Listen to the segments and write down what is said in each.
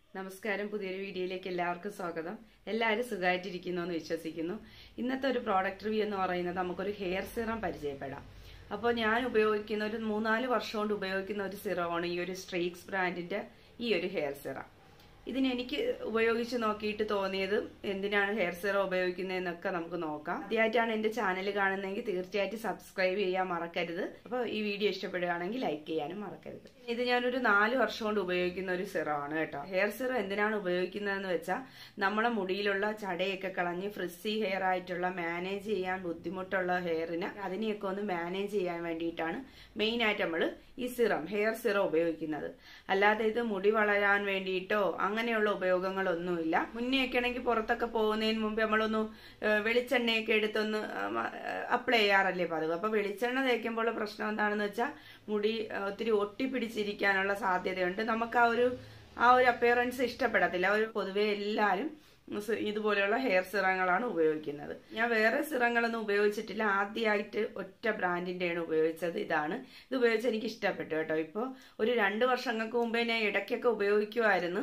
നമസ്കാരം. പുതിയൊരു വീഡിയോയിലേക്ക് എല്ലാവർക്കും സ്വാഗതം. എല്ലാവരും സുഖമായിട്ടിരിക്കുന്നു എന്ന് വിശ്വസിക്കുന്നു. ഇന്നത്തെ ഒരു പ്രോഡക്റ്റ് റിവ്യൂ എന്ന് പറയുന്നത് നമുക്കൊരു ഹെയർ സിറം പരിചയപ്പെടാം. അപ്പോൾ ഞാൻ ഉപയോഗിക്കുന്ന ഒരു 3-4 വർഷം കൊണ്ട് ഉപയോഗിക്കുന്ന ഒരു സിറമാണ് ഈ ഒരു സ്ട്രീക്സ് ബ്രാൻഡിന്റെ ഈ ഒരു ഹെയർ സിറം. ഇതിനെനിക്ക് ഉപയോഗിച്ച് നോക്കിയിട്ട് തോന്നിയത് എന്തിനാണ് ഹെയർ സിറം ഉപയോഗിക്കുന്നതെന്നൊക്കെ നമുക്ക് നോക്കാം. ആദ്യമായിട്ടാണ് എന്റെ ചാനൽ കാണുന്നതെങ്കിൽ തീർച്ചയായിട്ടും സബ്സ്ക്രൈബ് ചെയ്യാൻ മറക്കരുത്. അപ്പോൾ ഈ വീഡിയോ ഇഷ്ടപ്പെടുകയാണെങ്കിൽ ലൈക്ക് ചെയ്യാനും മറക്കരുത്. ഇത് ഞാനൊരു 4 വർഷം കൊണ്ട് ഉപയോഗിക്കുന്ന ഒരു സിറമാണ് കേട്ടോ. ഹെയർ സിറം എന്തിനാണ് ഉപയോഗിക്കുന്നതെന്ന് വെച്ചാൽ നമ്മളെ മുടിയിലുള്ള ചടയൊക്കെ കളഞ്ഞ് ഫ്രിസി ഹെയർ ആയിട്ടുള്ള മാനേജ് ചെയ്യാൻ ബുദ്ധിമുട്ടുള്ള ഹെയറിന് അതിനെയൊക്കെ ഒന്ന് മാനേജ് ചെയ്യാൻ വേണ്ടിയിട്ടാണ് മെയിൻ ആയിട്ട് നമ്മൾ ഈ സിറം ഹെയർ സിറം ഉപയോഗിക്കുന്നത്. അല്ലാതെ ഇത് മുടി വളരാൻ വേണ്ടിയിട്ടോ അങ്ങനെയുള്ള ഉപയോഗങ്ങളൊന്നുമില്ല. മുന്നെയൊക്കെ ആണെങ്കിൽ പുറത്തൊക്കെ പോകുന്നതിന് മുമ്പ് നമ്മളൊന്ന് വെളിച്ചെണ്ണയൊക്കെ എടുത്തൊന്ന് അപ്ലൈ ചെയ്യാറല്ലേ പതിവ്. അപ്പൊ വെളിച്ചെണ്ണ തേക്കുമ്പോൾ പ്രശ്നം എന്താണെന്ന് വെച്ചാൽ മുടി ഒത്തിരി ഒട്ടിപ്പിടിച്ചിരിക്കാനുള്ള സാധ്യതയുണ്ട്. നമുക്ക് ആ ഒരു അപ്പിയറൻസ് ഇഷ്ടപ്പെടത്തില്ല. പൊതുവെ എല്ലാവരും ഇതുപോലെയുള്ള ഹെയർ സിറങ്ങളാണ് ഉപയോഗിക്കുന്നത്. ഞാൻ വേറെ സിറങ്ങളൊന്നും ഉപയോഗിച്ചിട്ടില്ല. ആദ്യമായിട്ട് ഒറ്റ ബ്രാൻഡിന്റെയാണ് ഉപയോഗിച്ചത്. ഇത് ഉപയോഗിച്ച് എനിക്ക് ഇഷ്ടപ്പെട്ടു കേട്ടോ. ഇപ്പോൾ ഒരു 2 വർഷങ്ങൾക്ക് മുമ്പേ ഞാൻ ഇടയ്ക്കൊക്കെ ഉപയോഗിക്കുമായിരുന്നു.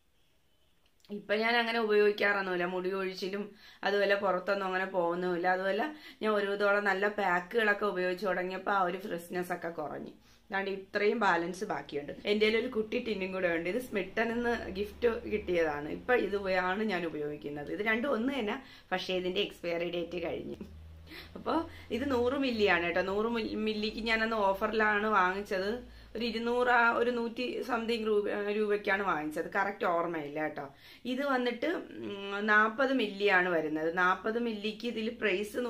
ഇപ്പൊ ഞാൻ അങ്ങനെ ഉപയോഗിക്കാറൊന്നുമില്ല. മുടി ഒഴിച്ചിലും അതുപോലെ പുറത്തൊന്നും അങ്ങനെ പോകുന്നുമില്ല. അതുപോലെ ഞാൻ ഒരുവിധോളം നല്ല പാക്കുകളൊക്കെ ഉപയോഗിച്ച് തുടങ്ങിയപ്പോൾ ആ ഒരു ഫ്രഷ്നെസ് ഒക്കെ കുറഞ്ഞു. അതാണ്ട് ഇത്രയും ബാലൻസ് ബാക്കിയുണ്ട്. എൻ്റെ ഒരു കുട്ടി ടിന്നും കൂടെ ഉണ്ട്. ഇത് സ്മിട്ടനിൽ നിന്ന് ഗിഫ്റ്റ് കിട്ടിയതാണ്. ഇപ്പൊ ഇതാണ് ഞാൻ ഉപയോഗിക്കുന്നത്. ഇത് രണ്ടും ഒന്ന് തന്നെ, പക്ഷേ ഇതിന്റെ എക്സ്പയറി ഡേറ്റ് കഴിഞ്ഞു. അപ്പോൾ ഇത് 100 മില്ലിയാണ് കേട്ടോ. 100 മില്ലിക്ക് ഞാനന്ന് ഓഫറിലാണ് വാങ്ങിച്ചത്. ഒരു 200 ഒരു 100 സംതിങ് രൂപയ്ക്കാണ് വാങ്ങിച്ചത്. കറക്റ്റ് ഓർമ്മയില്ല കേട്ടോ. ഇത് വന്നിട്ട് 40 മില്ലിയാണ് വരുന്നത്. 40 മില്ലിക്ക് ഇതിൽ പ്രൈസ്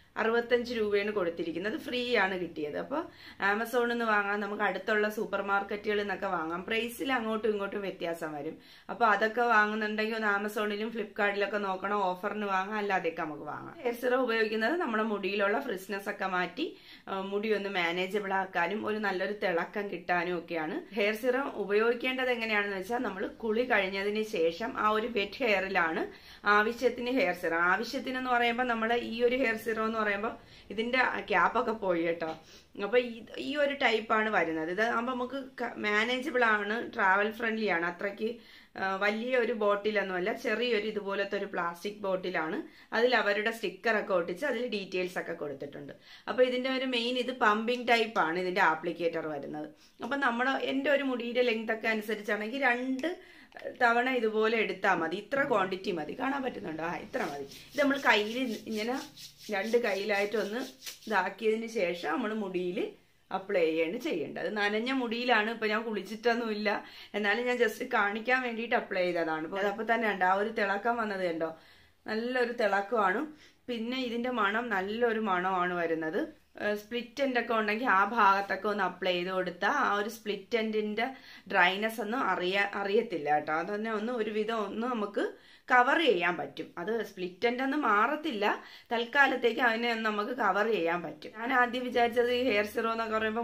65 രൂപയാണ് കൊടുത്തിരിക്കുന്നത്. ഫ്രീ ആണ് കിട്ടിയത്. അപ്പോൾ ആമസോണിൽ നിന്ന് വാങ്ങാം, നമുക്ക് അടുത്തുള്ള സൂപ്പർ മാർക്കറ്റുകളിൽ നിന്നൊക്കെ വാങ്ങാം. പ്രൈസിൽ അങ്ങോട്ടും ഇങ്ങോട്ടും വ്യത്യാസം വരും. അപ്പോൾ അതൊക്കെ വാങ്ങുന്നുണ്ടെങ്കിൽ ഒന്ന് ആമസോണിലും ഫ്ലിപ്കാർട്ടിലൊക്കെ നോക്കണം. ഓഫറിന് വാങ്ങാം, അല്ലാതെയൊക്കെ നമുക്ക് വാങ്ങാം. ഹെയർ സിറം ഉപയോഗിക്കുന്നത് നമ്മുടെ മുടിയിലുള്ള ഫ്രിസ്നെസ് ഒക്കെ മാറ്റി മുടി ഒന്ന് മാനേജബിൾ ആക്കാനും ഒരു നല്ലൊരു തിളക്കം കിട്ടാനും ഒക്കെയാണ്. ഹെയർ സിറം ഉപയോഗിക്കേണ്ടത് എങ്ങനെയാണെന്ന് വെച്ചാൽ നമ്മൾ കുളി കഴിഞ്ഞതിന് ശേഷം ആ ഒരു വെറ്റ് ഹെയറിലാണ് ആവശ്യത്തിന് ഹെയർ സിറം. ആവശ്യത്തിനെന്ന് പറയുമ്പോൾ നമ്മുടെ ഈ ഒരു ഹെയർ സിറം എന്ന് പറയുമ്പോൾ ഇതിന്റെ ക്യാപ്പൊക്കെ പോയി കേട്ടോ. അപ്പൊ ഈ ഒരു ടൈപ്പാണ് വരുന്നത്. ഇത് ആകുമ്പോൾ നമുക്ക് മാനേജബിൾ ആണ്, ട്രാവൽ ഫ്രണ്ട്ലി ആണ്. അത്രയ്ക്ക് വലിയ ഒരു ബോട്ടിലൊന്നുമല്ല, ചെറിയൊരു ഇതുപോലത്തെ ഒരു പ്ലാസ്റ്റിക് ബോട്ടിലാണ്. അതിൽ അവരുടെ സ്റ്റിക്കറൊക്കെ ഒട്ടിച്ച് അതിൽ ഡീറ്റെയിൽസ് ഒക്കെ കൊടുത്തിട്ടുണ്ട്. അപ്പൊ ഇതിന്റെ ഒരു മെയിൻ ഇത് പമ്പിങ് ടൈപ്പാണ് ഇതിന്റെ ആപ്ലിക്കേറ്റർ വരുന്നത്. അപ്പൊ എൻ്റെ ഒരു മുടിയുടെ ലെങ്ത് ഒക്കെ അനുസരിച്ചാണെങ്കിൽ 2 തവണ ഇതുപോലെ എടുത്താൽ മതി. ഇത്ര ക്വാണ്ടിറ്റി മതി. കാണാൻ പറ്റുന്നുണ്ടോ? ഇത്ര മതി. ഇത് നമ്മൾ കയ്യിൽ ഇങ്ങനെ 2 കയ്യിലായിട്ടൊന്ന് ഇതാക്കിയതിന് ശേഷം നമ്മൾ മുടിയിൽ അപ്ലൈ ചെയ്യേണ്ടത്. നനഞ്ഞ മുടിയിലാണ്. ഇപ്പൊ ഞാൻ കുളിച്ചിട്ടൊന്നുമില്ല, എന്നാലും ഞാൻ ജസ്റ്റ് കാണിക്കാൻ വേണ്ടിയിട്ട് അപ്ലൈ ചെയ്തതാണ്. അപ്പൊ തന്നെ ഉണ്ട് ആ ഒരു തിളക്കം വന്നത് കണ്ടോ. നല്ലൊരു തിളക്കമാണ്. പിന്നെ ഇതിന്റെ മണം നല്ലൊരു മണമാണ് വരുന്നത്. സ്പ്ലിറ്റ് എൻഡ് ഒക്കെ ഉണ്ടെങ്കിൽ ആ ഭാഗത്തൊക്കെ ഒന്ന് അപ്ലൈ ചെയ്ത് കൊടുത്താൽ ആ ഒരു സ്പ്ലിറ്റ് എൻഡിന്റെ ഡ്രൈനെസ് ഒന്നും അറിയത്തില്ല കേട്ടോ. അതന്നെ ഒരുവിധം നമുക്ക് കവർ ചെയ്യാൻ പറ്റും. അത് സ്പ്ലിറ്റ് എൻഡ് ഒന്നും മാറത്തില്ല, തൽക്കാലത്തേക്ക് അതിനെ നമുക്ക് കവർ ചെയ്യാൻ പറ്റും. ഞാൻ ആദ്യം വിചാരിച്ചത് ഈ ഹെയർ സിറോ എന്നൊക്കെ പറയുമ്പോൾ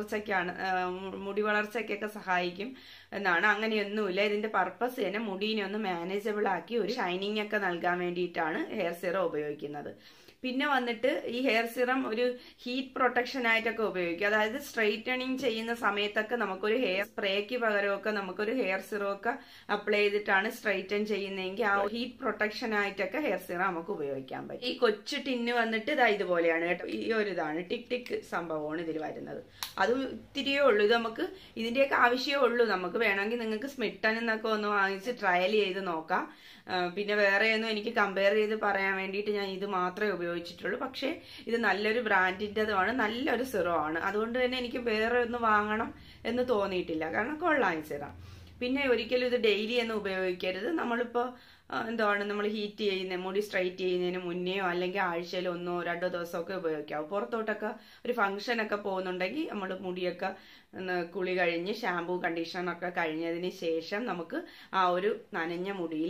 മുടി വളർച്ചയ്ക്കൊക്കെ സഹായിക്കും എന്നാണ്. അങ്ങനെയൊന്നുമില്ല. ഇതിന്റെ പർപ്പസ് തന്നെ മുടീനെ ഒന്ന് മാനേജബിൾ ആക്കി ഒരു ഷൈനിങ് ഒക്കെ നൽകാൻ വേണ്ടിയിട്ടാണ് ഹെയർ സിറോ ഉപയോഗിക്കുന്നത്. പിന്നെ വന്നിട്ട് ഈ ഹെയർ സിറം ഒരു ഹീറ്റ് പ്രൊട്ടക്ഷൻ ആയിട്ടൊക്കെ ഉപയോഗിക്കും. അതായത് സ്ട്രെയിറ്റനിങ് ചെയ്യുന്ന സമയത്തൊക്കെ നമുക്കൊരു ഹെയർ സ്പ്രേക്ക് പകരമൊക്കെ നമുക്കൊരു ഹെയർ സിറം ഒക്കെ അപ്ലൈ ചെയ്തിട്ടാണ് സ്ട്രെയിറ്റൻ ചെയ്യുന്നതെങ്കിൽ ആ ഹീറ്റ് പ്രൊട്ടക്ഷൻ ആയിട്ടൊക്കെ ഹെയർ സിറം നമുക്ക് ഉപയോഗിക്കാൻ പറ്റും. ഈ കൊച്ചു ടിന്ന് വന്നിട്ട് ഇതുപോലെയാണ് കേട്ടോ. ഈ ഒരു ഇതാണ് ടിക് ടിക് സംഭവമാണ് ഇതിൽ വരുന്നത്. അത് ഇത്തിരിയേ ഉള്ളൂ. ഇത് നമുക്ക് ഇതിന്റെയൊക്കെ ആവശ്യമേ ഉള്ളൂ. നമുക്ക് വേണമെങ്കിൽ നിങ്ങൾക്ക് സ്മിട്ടൻ എന്നൊക്കെ ഒന്ന് വാങ്ങിച്ച് ട്രയൽ ചെയ്ത് നോക്കാം. പിന്നെ വേറെയൊന്നും എനിക്ക് കമ്പയർ ചെയ്ത് പറയാൻ വേണ്ടിയിട്ട് ഞാൻ ഇത് മാത്രമേ ഉപയോഗിച്ചിട്ടുള്ളൂ. പക്ഷേ ഇത് നല്ലൊരു ബ്രാൻഡിൻ്റെതുമാണ്, നല്ലൊരു സിറം ആണ്. അതുകൊണ്ട് തന്നെ എനിക്ക് വേറെ ഒന്ന് വാങ്ങണം എന്ന് തോന്നിയിട്ടില്ല. കാരണം കൊള്ളാം സിറം. പിന്നെ ഒരിക്കലും ഇത് ഡെയിലി ഒന്നും ഉപയോഗിക്കരുത്. നമ്മളിപ്പോൾ നമ്മൾ ഹീറ്റ് ചെയ്യുന്ന മുടി സ്ട്രൈറ്റ് ചെയ്യുന്നതിന് മുന്നെയോ അല്ലെങ്കിൽ ആഴ്ചയിൽ 1-2 ദിവസമൊക്കെ ഉപയോഗിക്കാവും. പുറത്തോട്ടൊക്കെ ഒരു ഫംഗ്ഷനൊക്കെ പോകുന്നുണ്ടെങ്കിൽ നമ്മൾ മുടിയൊക്കെ കുളി കഴിഞ്ഞ് ഷാമ്പൂ കണ്ടീഷണറൊക്കെ കഴിഞ്ഞതിന് ശേഷം നമുക്ക് ആ ഒരു നനഞ്ഞ മുടിയിൽ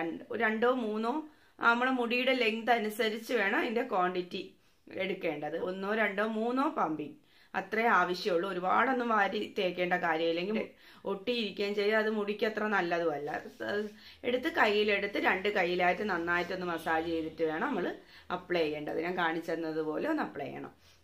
2-3 നമ്മളെ മുടിയുടെ ലെങ്ത് അനുസരിച്ച് വേണം അതിന്റെ ക്വാണ്ടിറ്റി എടുക്കേണ്ടത്. 1-2-3 പമ്പിങ് അത്രേ ആവശ്യമുള്ളൂ. ഒരുപാടൊന്നും വാരി തേക്കേണ്ട കാര്യമില്ലെങ്കിൽ ഒട്ടിയിരിക്കുകയും ചെയ്യും. അത് മുടിക്ക് അത്ര നല്ലതുമല്ല. എടുത്ത് കയ്യിലെടുത്ത് 2 കയ്യിലായിട്ട് നന്നായിട്ടൊന്ന് മസാജ് ചെയ്തിട്ട് വേണം നമ്മൾ അപ്ലൈ ചെയ്യേണ്ടത്. ഞാൻ കാണിച്ചു തന്നതുപോലെ ഒന്ന് അപ്ലൈ ചെയ്യണം.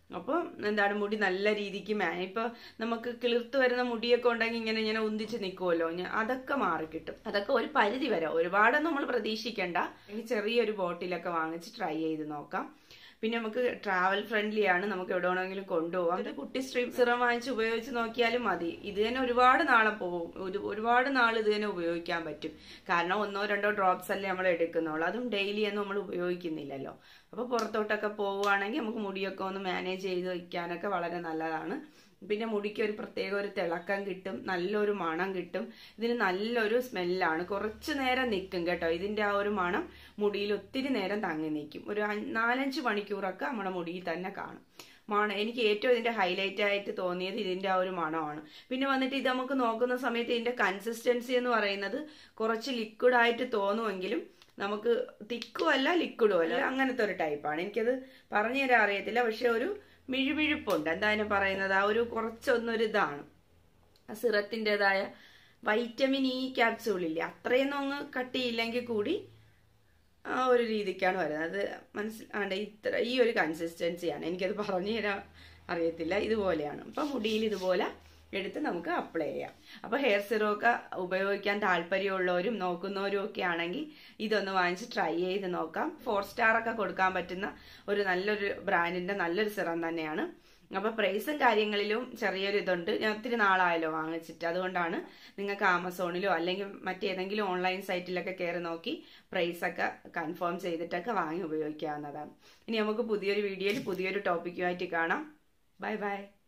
അപ്പോൾ എന്താണ് മുടി നല്ല രീതിക്ക് ഇപ്പൊ നമുക്ക് കിളിർത്ത് വരുന്ന മുടിയൊക്കെ ഉണ്ടെങ്കിൽ ഇങ്ങനെ ഉന്തിച്ച് നിൽക്കുമല്ലോ, അതൊക്കെ മാറിക്കിട്ടും. അതൊക്കെ ഒരു പരിധി വരെ, ഒരുപാടൊന്നും നമ്മൾ പ്രതീക്ഷിക്കണ്ട. ഇനി ചെറിയൊരു ബോട്ടിലൊക്കെ വാങ്ങിച്ച് ട്രൈ ചെയ്ത് നോക്കാം. പിന്നെ നമുക്ക് ട്രാവൽ ഫ്രണ്ട്ലി ആണ്, നമുക്ക് എവിടെ വേണമെങ്കിലും കൊണ്ടുപോകാം. ഒരു കുട്ടി സ്ട്രീം സിറം വാങ്ങിച്ച് ഉപയോഗിച്ച് നോക്കിയാലും മതി. ഇത് തന്നെ ഒരുപാട് നാളെ പോകും, ഒരുപാട് നാൾ ഇത് തന്നെ ഉപയോഗിക്കാൻ പറ്റും. കാരണം 1-2 ഡ്രോപ്സ് അല്ലേ നമ്മൾ എടുക്കുന്നുള്ളൂ, അതും ഡെയിലി ഒന്നും നമ്മൾ ഉപയോഗിക്കുന്നില്ലല്ലോ. അപ്പോൾ പുറത്തോട്ടൊക്കെ പോവുകയാണെങ്കിൽ നമുക്ക് മുടിയൊക്കെ ഒന്ന് മാനേജ് ചെയ്ത് വയ്ക്കാനൊക്കെ വളരെ നല്ലതാണ്. പിന്നെ മുടിക്ക് ഒരു പ്രത്യേക ഒരു തിളക്കം കിട്ടും, നല്ലൊരു മണം കിട്ടും. ഇതിന് നല്ലൊരു സ്മെല്ലാണ്, കുറച്ചു നേരം നിൽക്കും കേട്ടോ. ഇതിന്റെ ആ ഒരു മണം മുടിയിൽ ഒത്തിരി നേരം തങ്ങി നിൽക്കും. ഒരു 4-5 മണിക്കൂറൊക്കെ നമ്മുടെ മുടിയിൽ തന്നെ കാണും. എനിക്ക് ഏറ്റവും ഇതിന്റെ ഹൈലൈറ്റ് ആയിട്ട് തോന്നിയത് ഇതിന്റെ ആ ഒരു മണമാണ്. പിന്നെ വന്നിട്ട് ഇത് നമുക്ക് നോക്കുന്ന സമയത്ത് ഇതിന്റെ കൺസിസ്റ്റൻസി എന്ന് പറയുന്നത് കുറച്ച് ലിക്വിഡ് ആയിട്ട് തോന്നുമെങ്കിലും നമുക്ക് തിക്കും അല്ല ലിക്വിഡും അല്ല, അങ്ങനത്തെ ഒരു ടൈപ്പാണ്. എനിക്കത് പറഞ്ഞു തരാൻ അറിയത്തില്ല, പക്ഷെ ഒരു മിഴുമിഴുപ്പുണ്ട്. എന്തായാലും പറയുന്നത് ആ ഒരു കുറച്ചൊന്നൊരു ഇതാണ് സിറത്തിൻ്റെതായ വൈറ്റമിൻ ഇ ക്യാപ്സ്യൂളില്ലേ, അത്രയൊന്നും അങ്ങ് കട്ടിയില്ലെങ്കിൽ കൂടി ആ ഒരു രീതിക്കാണ് വരുന്നത്. അത് മനസ്സിലാണ്ട് ഈ ഒരു കൺസിസ്റ്റൻസിയാണ്. എനിക്കത് പറഞ്ഞു തരാൻ അറിയത്തില്ല, ഇതുപോലെയാണ്. അപ്പം മുടിയിൽ ഇതുപോലെ എടുത്ത് നമുക്ക് അപ്ലൈ ചെയ്യാം. അപ്പൊ ഹെയർ സിറം ഒക്കെ ഉപയോഗിക്കാൻ താല്പര്യമുള്ളവരും നോക്കുന്നവരും ഒക്കെ ആണെങ്കിൽ ഇതൊന്ന് വാങ്ങിച്ച് ട്രൈ ചെയ്ത് നോക്കാം. 4 സ്റ്റാർ ഒക്കെ കൊടുക്കാൻ പറ്റുന്ന ഒരു നല്ലൊരു ബ്രാൻഡിന്റെ നല്ലൊരു സിറം തന്നെയാണ്. അപ്പൊ പ്രൈസും കാര്യങ്ങളിലും ചെറിയൊരു ഇതുണ്ട്. ഞാൻ ഒത്തിരി നാളായല്ലോ വാങ്ങിച്ചിട്ട്, അതുകൊണ്ടാണ് നിങ്ങൾക്ക് ആമസോണിലോ അല്ലെങ്കിൽ മറ്റേതെങ്കിലും ഓൺലൈൻ സൈറ്റിലൊക്കെ കയറി നോക്കി പ്രൈസൊക്കെ കൺഫേം ചെയ്തിട്ടൊക്കെ വാങ്ങി ഉപയോഗിക്കാവുന്നതാണ്. ഇനി നമുക്ക് പുതിയൊരു വീഡിയോയിൽ പുതിയൊരു ടോപ്പിക്കുമായിട്ട് കാണാം. Bye by.